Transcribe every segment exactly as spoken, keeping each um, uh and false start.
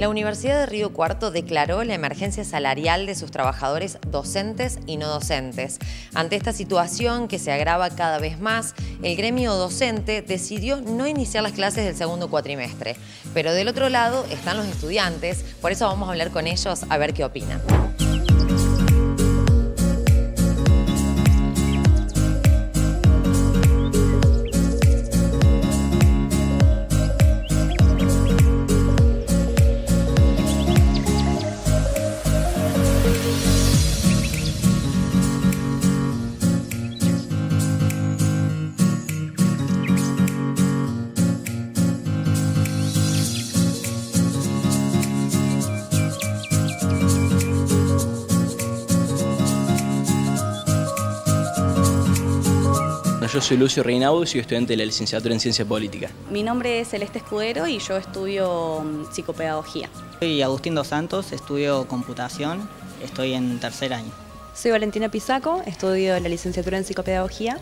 La Universidad de Río Cuarto declaró la emergencia salarial de sus trabajadores docentes y no docentes. Ante esta situación que se agrava cada vez más, el gremio docente decidió no iniciar las clases del segundo cuatrimestre. Pero del otro lado están los estudiantes, por eso vamos a hablar con ellos a ver qué opinan. Yo soy Lucio Reinaudo y soy estudiante de la licenciatura en Ciencia Política. Mi nombre es Celeste Escudero y yo estudio psicopedagogía. Soy Agustín dos Santos, estudio computación, estoy en tercer año. Soy Valentina Pisaco, estudio la licenciatura en psicopedagogía.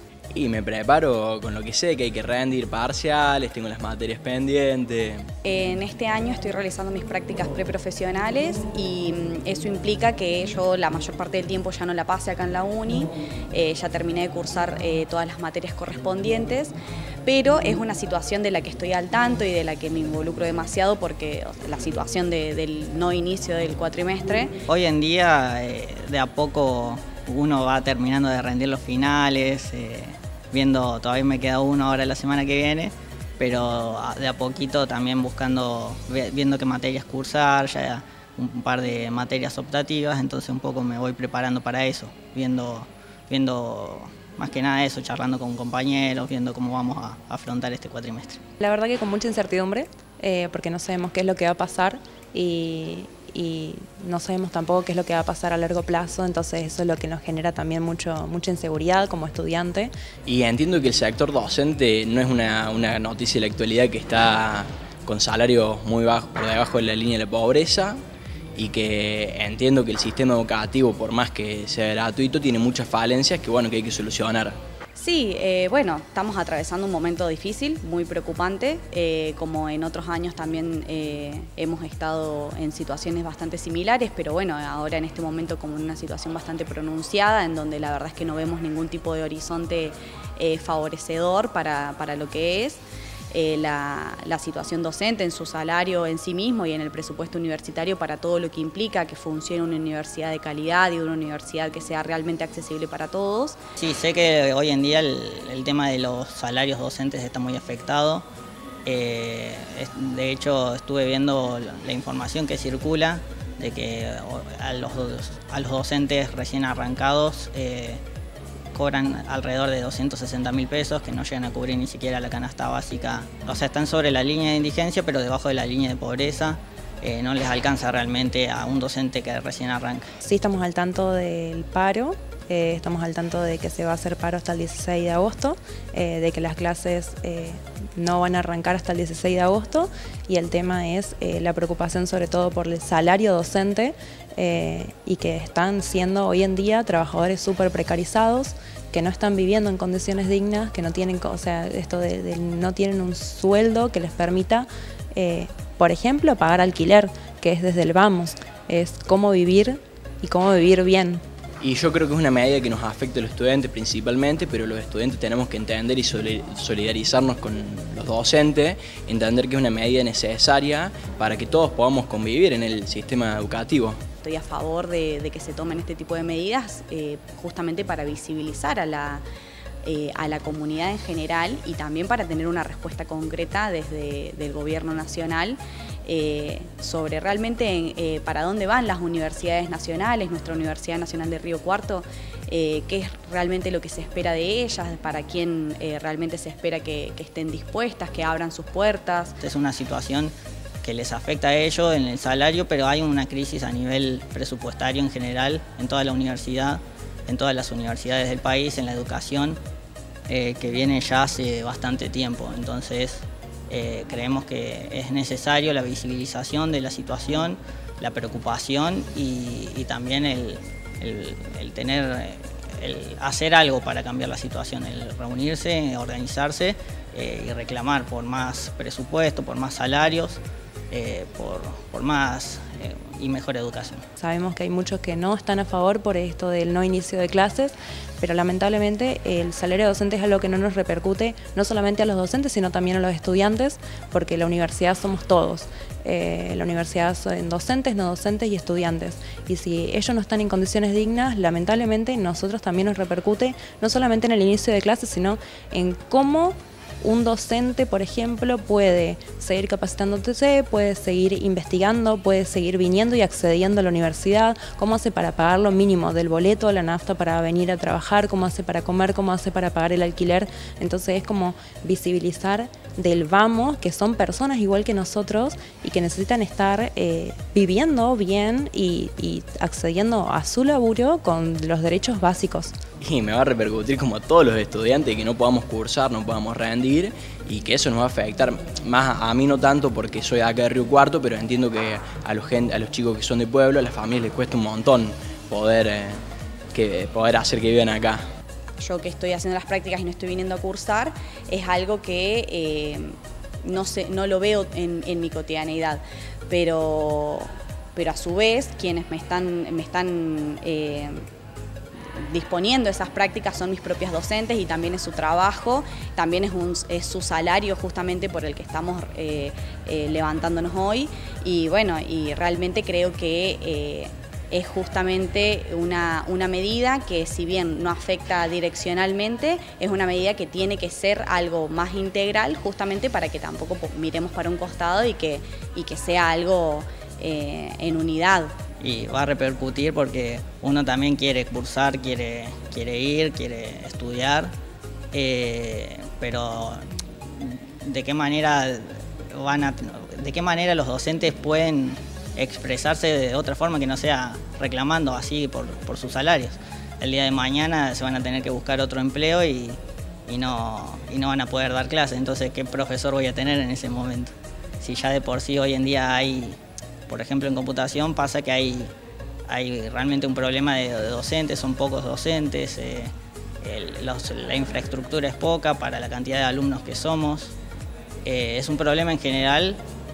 Y me preparo con lo que sé, que hay que rendir parciales, tengo las materias pendientes. En este año estoy realizando mis prácticas preprofesionales y eso implica que yo la mayor parte del tiempo ya no la pase acá en la uni, eh, ya terminé de cursar eh, todas las materias correspondientes, pero es una situación de la que estoy al tanto y de la que me involucro demasiado porque o sea, la situación de, del no inicio del cuatrimestre. Hoy en día eh, de a poco uno va terminando de rendir los finales, eh, viendo, todavía me queda uno ahora la semana que viene, pero de a poquito también buscando, viendo qué materias cursar, ya un par de materias optativas, entonces un poco me voy preparando para eso, viendo, viendo más que nada eso, charlando con compañeros, viendo cómo vamos a afrontar este cuatrimestre. La verdad que con mucha incertidumbre, eh, porque no sabemos qué es lo que va a pasar y, y no sabemos tampoco qué es lo que va a pasar a largo plazo, entonces eso es lo que nos genera también mucho, mucha inseguridad como estudiante. Y entiendo que el sector docente no es una, una noticia de la actualidad que está con salarios muy bajos, por debajo de la línea de la pobreza, y que entiendo que el sistema educativo, por más que sea gratuito, tiene muchas falencias que, bueno, que hay que solucionar. Sí, eh, bueno, estamos atravesando un momento difícil, muy preocupante, eh, como en otros años también eh, hemos estado en situaciones bastante similares, pero bueno, ahora en este momento como en una situación bastante pronunciada, en donde la verdad es que no vemos ningún tipo de horizonte eh, favorecedor para, para lo que es eh, la, la situación docente en su salario en sí mismo y en el presupuesto universitario para todo lo que implica que funcione una universidad de calidad y una universidad que sea realmente accesible para todos. Sí, sé que hoy en día el, el tema de los salarios docentes está muy afectado. Eh, de hecho, estuve viendo la información que circula de que a los, a los docentes recién arrancados eh, cobran alrededor de doscientos sesenta mil pesos, que no llegan a cubrir ni siquiera la canasta básica. O sea, están sobre la línea de indigencia, pero debajo de la línea de pobreza. Eh, no les alcanza realmente a un docente que recién arranca. Sí, estamos al tanto del paro, eh, estamos al tanto de que se va a hacer paro hasta el dieciséis de agosto, eh, de que las clases eh, no van a arrancar hasta el dieciséis de agosto y el tema es eh, la preocupación sobre todo por el salario docente eh, y que están siendo hoy en día trabajadores súper precarizados, que no están viviendo en condiciones dignas, que no tienen, o sea, esto de, de no tienen un sueldo que les permita eh, por ejemplo, pagar alquiler, que es desde el vamos, es cómo vivir y cómo vivir bien. Y yo creo que es una medida que nos afecta a los estudiantes principalmente, pero los estudiantes tenemos que entender y solidarizarnos con los docentes, entender que es una medida necesaria para que todos podamos convivir en el sistema educativo. Estoy a favor de, de que se tomen este tipo de medidas eh, justamente para visibilizar a la... Eh, a la comunidad en general y también para tener una respuesta concreta desde el gobierno nacional eh, sobre realmente eh, para dónde van las universidades nacionales, nuestra Universidad Nacional de Río Cuarto, eh, qué es realmente lo que se espera de ellas, para quién eh, realmente se espera que, que estén dispuestas, que abran sus puertas. Es una situación que les afecta a ellos en el salario, pero hay una crisis a nivel presupuestario en general en toda la universidad, en todas las universidades del país, en la educación, eh, que viene ya hace bastante tiempo. Entonces eh, creemos que es necesario la visibilización de la situación, la preocupación y, y también el, el, el tener, el hacer algo para cambiar la situación, el reunirse, organizarse eh, y reclamar por más presupuesto, por más salarios, eh, por, por más eh, y mejor educación. Sabemos que hay muchos que no están a favor por esto del no inicio de clases, pero lamentablemente el salario docente es algo que no nos repercute no solamente a los docentes, sino también a los estudiantes, porque la universidad somos todos. Eh, la universidad son docentes, no docentes y estudiantes. Y si ellos no están en condiciones dignas, lamentablemente nosotros también nos repercute, no solamente en el inicio de clases, sino en cómo un docente, por ejemplo, puede seguir capacitándose, puede seguir investigando, puede seguir viniendo y accediendo a la universidad, cómo hace para pagar lo mínimo del boleto, la nafta para venir a trabajar, cómo hace para comer, cómo hace para pagar el alquiler. Entonces es como visibilizar del vamos, que son personas igual que nosotros y que necesitan estar eh, viviendo bien y, y accediendo a su laburo con los derechos básicos. Y me va a repercutir como a todos los estudiantes que no podamos cursar, no podamos rendir y que eso nos va a afectar, más a mí no tanto porque soy de acá de Río Cuarto, pero entiendo que a los, gente, a los chicos que son de pueblo, a las familias les cuesta un montón poder, eh, que, poder hacer que vivan acá. Yo que estoy haciendo las prácticas y no estoy viniendo a cursar, es algo que eh, no, sé, no lo veo en, en mi cotidianeidad, pero, pero a su vez quienes me están, me están eh, disponiendo esas prácticas son mis propios docentes y también es su trabajo, también es, un, es su salario justamente por el que estamos eh, eh, levantándonos hoy y bueno, y realmente creo que eh, es justamente una, una medida que si bien no afecta direccionalmente, es una medida que tiene que ser algo más integral justamente para que tampoco miremos para un costado y que, y que sea algo eh, en unidad. Y va a repercutir porque uno también quiere cursar, quiere, quiere ir, quiere estudiar, eh, pero ¿de qué manera van a, de qué manera los docentes pueden expresarse de otra forma que no sea reclamando así por, por sus salarios? El día de mañana se van a tener que buscar otro empleo y, y, no, y no van a poder dar clases. Entonces, ¿qué profesor voy a tener en ese momento? Si ya de por sí hoy en día hay, por ejemplo en computación pasa que hay, hay realmente un problema de, de docentes, son pocos docentes, eh, el, los, la infraestructura es poca para la cantidad de alumnos que somos. Eh, es un problema en general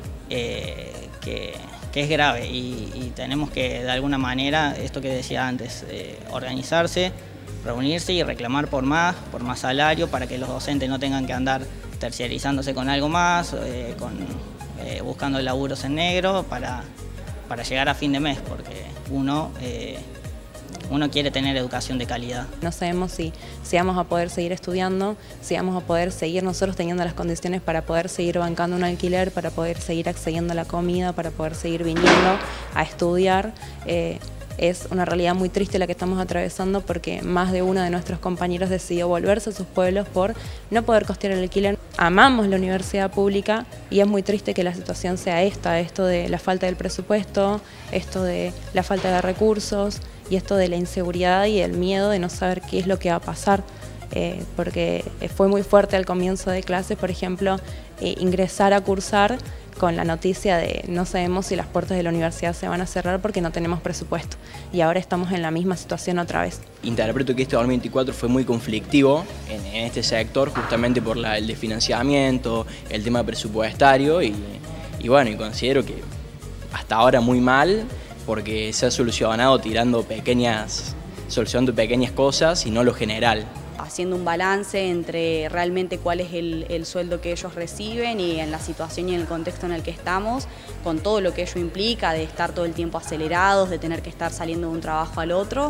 eh, que... que es grave y, y tenemos que de alguna manera, esto que decía antes, eh, organizarse, reunirse y reclamar por más, por más salario para que los docentes no tengan que andar terciarizándose con algo más, eh, con, eh, buscando laburos en negro para, para llegar a fin de mes, porque uno, eh, uno quiere tener educación de calidad. No sabemos si, si vamos a poder seguir estudiando, si vamos a poder seguir nosotros teniendo las condiciones para poder seguir bancando un alquiler, para poder seguir accediendo a la comida, para poder seguir viniendo a estudiar. Eh, es una realidad muy triste la que estamos atravesando porque más de uno de nuestros compañeros decidió volverse a sus pueblos por no poder costear el alquiler. Amamos la universidad pública y es muy triste que la situación sea esta, esto de la falta del presupuesto, esto de la falta de recursos y esto de la inseguridad y el miedo de no saber qué es lo que va a pasar. Eh, porque fue muy fuerte al comienzo de clases, por ejemplo, eh, ingresar a cursar con la noticia de no sabemos si las puertas de la universidad se van a cerrar porque no tenemos presupuesto. Y ahora estamos en la misma situación otra vez. Interpreto que este dos mil veinticuatro fue muy conflictivo en, en este sector, justamente por la, el desfinanciamiento, el tema presupuestario y, y bueno, y considero que hasta ahora muy mal porque se ha solucionado tirando pequeñas, solucionando pequeñas cosas y no lo general. Haciendo un balance entre realmente cuál es el, el sueldo que ellos reciben y en la situación y en el contexto en el que estamos, con todo lo que ello implica de estar todo el tiempo acelerados, de tener que estar saliendo de un trabajo al otro.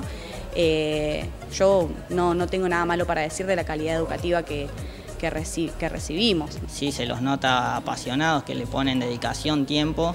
Eh, yo no, no tengo nada malo para decir de la calidad educativa que, que, reci que recibimos. Sí, se los nota apasionados, que le ponen dedicación, tiempo,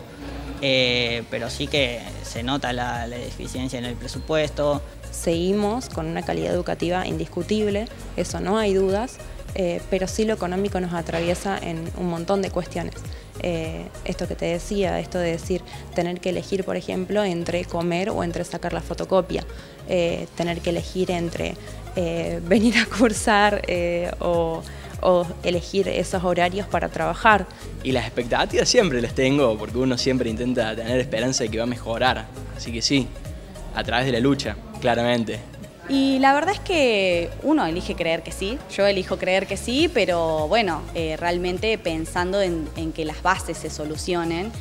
eh, pero sí que se nota la, la deficiencia en el presupuesto. Seguimos con una calidad educativa indiscutible, eso no hay dudas, eh, pero sí lo económico nos atraviesa en un montón de cuestiones. Eh, esto que te decía, esto de decir, tener que elegir, por ejemplo, entre comer o entre sacar la fotocopia, eh, tener que elegir entre eh, venir a cursar eh, o, o elegir esos horarios para trabajar. Y las expectativas siempre las tengo, porque uno siempre intenta tener esperanza de que va a mejorar, así que sí, a través de la lucha. Claramente. Y la verdad es que uno elige creer que sí, yo elijo creer que sí, pero bueno, eh, realmente pensando en, en que las bases se solucionen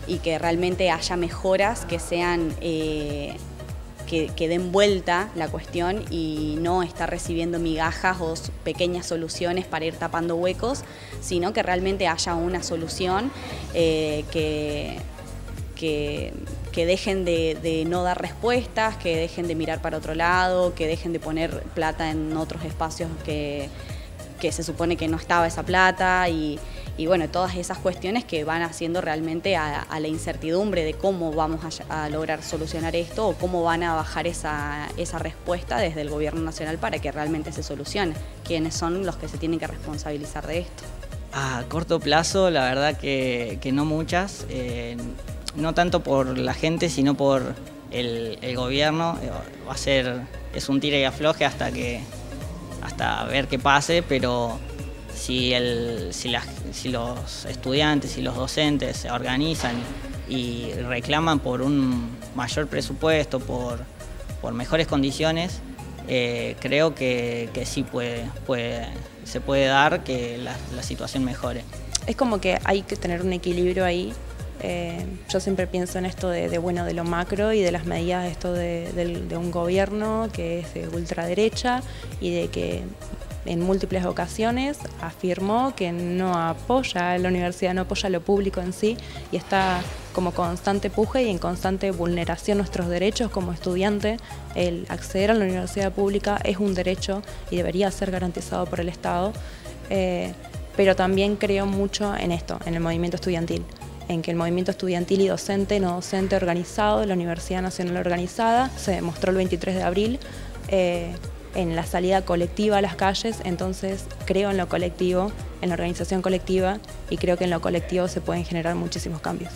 y que realmente haya mejoras que sean... Eh, Que, que den vuelta la cuestión y no estar recibiendo migajas o pequeñas soluciones para ir tapando huecos, sino que realmente haya una solución eh, que, que, que dejen de, de no dar respuestas, que dejen de mirar para otro lado, que dejen de poner plata en otros espacios que, que se supone que no estaba esa plata y, y bueno, todas esas cuestiones que van haciendo realmente a, a la incertidumbre de cómo vamos a, a lograr solucionar esto o cómo van a bajar esa, esa respuesta desde el gobierno nacional para que realmente se solucione, quiénes son los que se tienen que responsabilizar de esto. A corto plazo, la verdad que, que no muchas, eh, no tanto por la gente, sino por el, el gobierno. Va a ser, es un tira y afloje hasta que hasta ver qué pase, pero si, el, si, las, si los estudiantes y los docentes se organizan y reclaman por un mayor presupuesto, por, por mejores condiciones, eh, creo que, que sí puede, puede, se puede dar que la, la situación mejore. Es como que hay que tener un equilibrio ahí. Eh, yo siempre pienso en esto de, de, bueno, de lo macro y de las medidas de, esto de, de, de un gobierno que es de ultraderecha y de que en múltiples ocasiones afirmó que no apoya a la universidad, no apoya a lo público en sí y está como constante puje y en constante vulneración de nuestros derechos como estudiante. El acceder a la universidad pública es un derecho y debería ser garantizado por el Estado, eh, pero también creo mucho en esto, en el movimiento estudiantil, en que el movimiento estudiantil y docente, no docente organizado, la Universidad Nacional organizada, se demostró el veintitrés de abril, eh, en la salida colectiva a las calles. Entonces creo en lo colectivo, en la organización colectiva, y creo que en lo colectivo se pueden generar muchísimos cambios.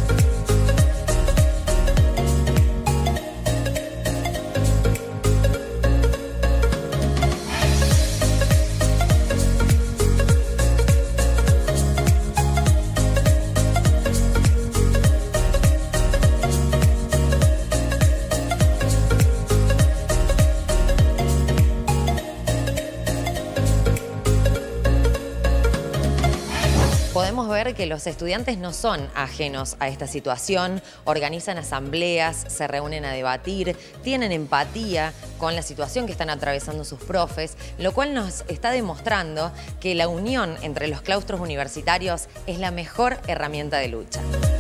Podemos ver que los estudiantes no son ajenos a esta situación, organizan asambleas, se reúnen a debatir, tienen empatía con la situación que están atravesando sus profes, lo cual nos está demostrando que la unión entre los claustros universitarios es la mejor herramienta de lucha.